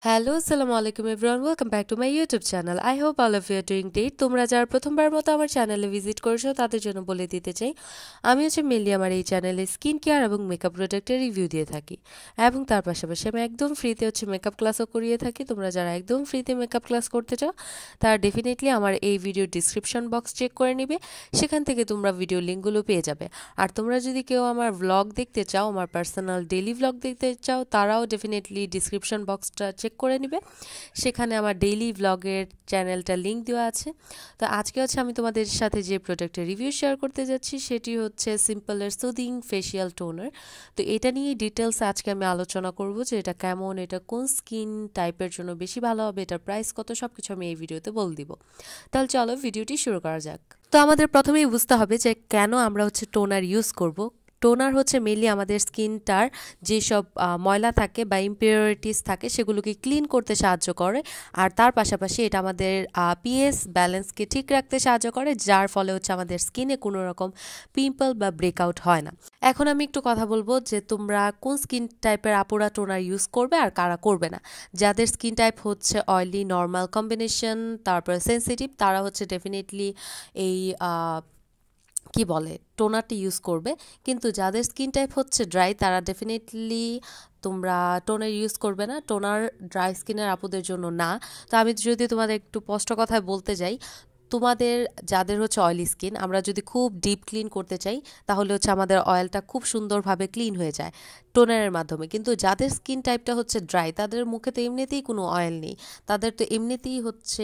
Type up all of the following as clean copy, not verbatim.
Hello আসসালামু আলাইকুম everyone welcome back to my YouTube channel I hope all of you are doing great তোমরা যারা প্রথমবার মতো আমার চ্যানেলে ভিজিট করেছো তাদের জন্য বলে দিতে চাই আমি মেনলি আমার এই চ্যানেলে স্কিন কেয়ার এবং মেকআপ প্রোডাক্টের রিভিউ দিয়ে থাকি এবং তার পাশাপাশি আমি একদম ফ্রিতে মেকআপ ক্লাসও করিয়ে থাকি তোমরা যারা একদম ফ্রিতে মেকআপ ক্লাস করতে চাও তারা ডেফিনেটলি আমার এই ভিডিওর ডিসক্রিপশন বক্স চেক করে নিবে সেখান থেকে তোমরা ভিডিও লিঙ্কগুলো পেয়ে যাবে আর তোমরা যদি কেউ আমার ভ্লগ দেখতে চাও আমার পার্সোনাল ডেইলি ভ্লগ দেখতে চাও তারাও ডেফিনেটলি ডিসক্রিপশন বক্সটা চেক করে নিবে সেখানে আমার ডেইলি ভ্লগের চ্যানেলটা লিংক দেওয়া আছে তো আজকে আমি তোমাদের সাথে যে প্রোডাক্টের রিভিউ শেয়ার করতে যাচ্ছি সেটি হচ্ছে সিম্পলের সুদিং ফেশিয়াল টোনার তো এটা নিয়ে ডিটেলস আজকে আমি আলোচনা করব যে এটা কেমন এটা কোন স্কিন টাইপের জন্য বেশি ভালো হবে এটার প্রাইস কত সবকিছু আমি এই ভিডিওতে বলে দিব তাহলে চলো ভিডিওটি শুরু করা যাক তো আমাদের প্রথমেই বুঝতে হবে যে কেন আমরা টোনার ইউজ করব টোনার মেনলি আমাদের স্কিনটার যেসব ময়লা থাকে বা ইম্পিউরিটিস থাকে সেগুলোকে ক্লিন করতে সাহায্য করে আর তার পাশাপাশি এটা আমাদের পিএইচ ব্যালেন্সকে ঠিক রাখতে সাহায্য করে যার ফলে আমাদের স্কিনে কোনো রকম পিম্পল বা ব্রেকআউট হয় না এখন আমি একটু কথা বলবো যে তোমরা কোন স্কিন টাইপের আপুরা টোনার ইউজ করবে আর কারা করবে না যাদের skin type oily normal combination তারপর সেন্সিটিভ তারা ডেফিনেটলি এই কি বলে টোনারটি ইউজ করবে কিন্তু যাদের স্কিন টাইপ ড্রাই তারা ডেফিনেটলি তোমরা টোনার ইউজ করবে না টোনার ড্রাই স্কিনের আপুদের জন্য না তো আমি যদি তোমাদের একটু স্পষ্ট কথায় বলতে যাই তোমাদের যাদের অয়েলি স্কিন আমরা যদি খুব ডিপ ক্লিন করতে চাই তাহলে আমাদের অয়েলটা খুব সুন্দরভাবে ক্লিন হয়ে যায় টোনারের মাধ্যমে কিন্তু যাদের স্কিন টাইপটা ড্রাই তাদের মুখে তো এমনিতেই কোনো অয়েল নেই তাদের তো এমনিতেই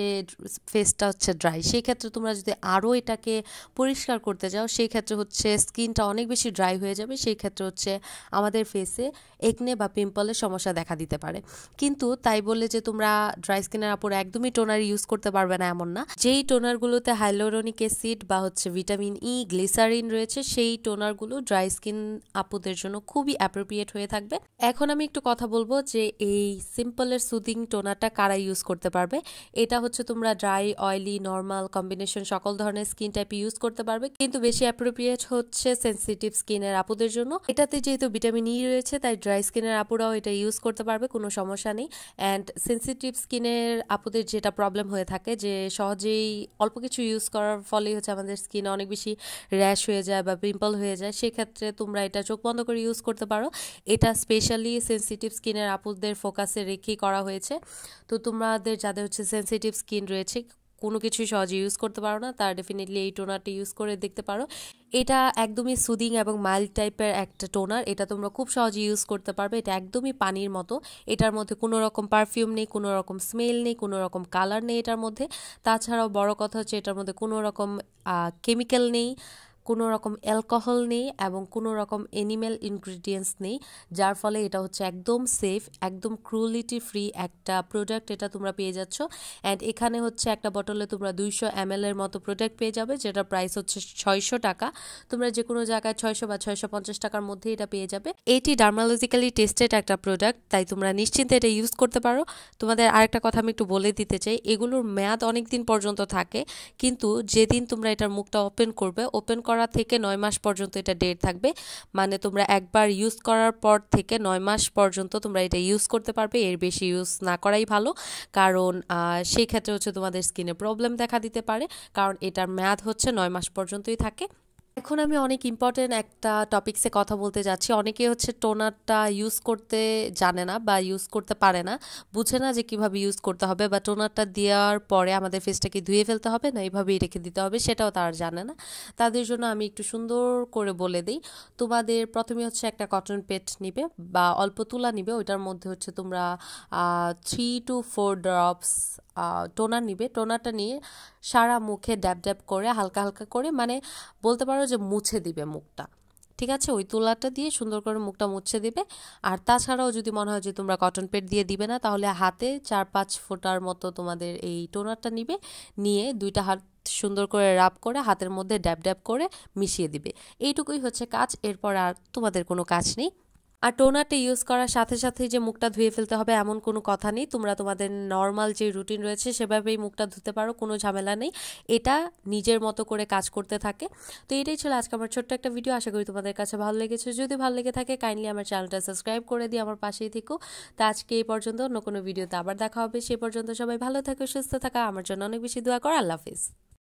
ফেসটা ড্রাই সেই ক্ষেত্রে তোমরা যদি আরও এটাকে পরিষ্কার করতে যাও সেই ক্ষেত্রে স্কিনটা অনেক বেশি ড্রাই হয়ে যাবে সেই ক্ষেত্রে আমাদের ফেসে একনে বা পিম্পলের সমস্যা দেখা দিতে পারে কিন্তু তাই বলে যে তোমরা ড্রাই স্কিনের আপুরা একদমই টোনার ইউজ করতে পারবে না এমন না যেই টোনারগুলোতে হাইলোরনিক অ্যাসিড বা ভিটামিন ই গ্লিসারিন রয়েছে সেই টোনারগুলো ড্রাই স্কিন আপুদের জন্য খুবই অ্যাপ্রোপ্রিয়েট হয়ে থাকবে এখন আমি একটু কথা বলবো যে এই সিম্পলের সুদিং টোনারটা কারা ইউজ করতে পারবে এটা তোমরা ড্রাই অয়েলি নর্মাল কম্বিনেশন সকল ধরনের স্কিন টাইপ ইউজ করতে পারবে কিন্তু বেশি অ্যাপ্রোপ্রিয়েট সেনসিটিভ স্কিনের আপুদের জন্য এটাতে যেহেতু ভিটামিন ই রয়েছে তাই ড্রাই স্কিনের আপুরাও এটা ইউজ করতে পারবে কোনো সমস্যা নেই অ্যান্ড সেনসিটিভ স্কিনের আপুদের যেটা প্রবলেম হয়ে থাকে যে সহজেই অল্প কিছু ইউজ করার ফলেই আমাদের স্কিনে অনেক বেশি র্যাশ হয়ে যায় বা পিম্পল হয়ে যায় সেক্ষেত্রে তোমরা এটা চোখ বন্ধ করে ইউজ করতে পারো এটা স্পেশালি সেনসিটিভ স্কিনের আপুদের ফোকাসে রেখেই করা হয়েছে তো তোমাদের যাদের সেনসিটিভ স্কিন রয়েছে কোনো কিছুই সহজে ইউজ করতে পারো না তার ডেফিনেটলি এই টোনারটা ইউজ করে দেখতে পারো এটা একদমই সুদিং এবং মাইল্ড টাইপের একটা টোনার এটা তোমরা খুব সহজে ইউজ করতে পারবে এটা একদমই পানির মতো এটার মধ্যে কোনো রকম পারফিউম নেই কোনো রকম স্মেল নেই কোনো রকম কালার নেই এটার মধ্যে তাছাড়াও বড় কথা এটার মধ্যে কোনো রকম কেমিক্যাল নেই কোনো রকম অ্যালকোহল নেই এবং কোনো রকম অ্যানিম্যাল ইনগ্রিডিয়েন্টস নেই যার ফলে এটা একদম সেফ একদম ক্রুয়েলিটি ফ্রি একটা প্রোডাক্ট এটা তোমরা পেয়ে যাচ্ছ অ্যান্ড এখানে একটা বটলে তোমরা 200 ml এর মতো প্রোডাক্ট পেয়ে যাবে যেটা প্রাইস 600 টাকা তোমরা যে কোনো জায়গায় 600 বা 650 টাকার মধ্যে এটা পেয়ে যাবে এটি ডার্মালজিক্যালি টেস্টেড একটা প্রোডাক্ট তাই তোমরা নিশ্চিন্তে এটা ইউজ করতে পারো তোমাদের আরেকটা কথা আমি একটু বলে দিতে চাই এগুলোর মেয়াদ অনেক দিন পর্যন্ত থাকে কিন্তু যেদিন তোমরা এটার মুখটা ওপেন করবে ওপেন করা থেকে 9 মাস পর্যন্ত এটা ডেট থাকবে মানে তোমরা একবার ইউজ করার পর থেকে 9 মাস পর্যন্ত তোমরা এটা ইউজ করতে পারবে এর বেশি ইউজ না করাই ভালো কারণ সেই ক্ষেত্রে তোমাদের স্কিনে প্রবলেম দেখা দিতে পারে কারণ এটার মেয়াদ 9 মাস পর্যন্তই থাকে এখন আমি অনেক ইম্পর্টেন্ট একটা টপিকসে কথা বলতে যাচ্ছি অনেকে টোনারটা ইউজ করতে জানে না বা ইউজ করতে পারে না বুঝে না যে কিভাবে ইউজ করতে হবে বা টোনারটা দেওয়ার পরে আমাদের ফেসটাকে ধুয়ে ফেলতে হবে না এইভাবেই রেখে দিতে হবে সেটাও তারা জানে না তাদের জন্য আমি একটু সুন্দর করে বলে দিই তোমাদের প্রথমে একটা কটন প্যাড নিবে বা অল্প তুলা নিবে ওইটার মধ্যে তোমরা 3 to 4 ড্রপস টোনার নিবে টোনারটা নিয়ে সারা মুখে ড্যাব ড্যাব করে হালকা হালকা করে মানে বলতে পারো যে মুছে দিবে মুখটা ঠিক আছে ওই তুলাটা দিয়ে সুন্দর করে মুখটা মুছে দিবে আর তাছাড়াও যদি মনে হয় যে তোমরা কটন প্যাড দিয়ে দিবে না তাহলে হাতে 4-5 ফোঁটার মতো তোমাদের এই টোনারটা নিবে নিয়ে দুইটা হাত সুন্দর করে রাব করে হাতের মধ্যে ড্যাব ড্যাব করে মিশিয়ে দিবে এইটুকুই কাজ এরপর আর তোমাদের কোনো কাজ নেই আর টোনারটা ইউজ করার সাথে সাথে যে মুখটা ধুয়ে ফেলতে হবে এমন কোনো কথা নেই, তোমরা তোমাদের নর্মাল যে রুটিন রয়েছে সেভাবেই মুখটা ধুতে পারো, কোনো ঝামেলা নেই। এটা নিজের মতো করে কাজ করতে থাকে। তো এটাই ছিল আজকে আমার ছোট্ট একটা ভিডিও, আশা করি তোমাদের কাছে ভালো লেগেছে। যদি ভালো লেগে থাকে কাইন্ডলি আমার চ্যানেলটা সাবস্ক্রাইব করে দিয়ে আমার পাশেই থেকো। তো আজকে এই পর্যন্ত, অন্য কোনো ভিডিওতে আবার দেখা হবে। সে পর্যন্ত সবাই ভালো থাকো, সুস্থ থাকা, আমার জন্য অনেক বেশি দোয়া করো। আল্লাহ হাফিজ।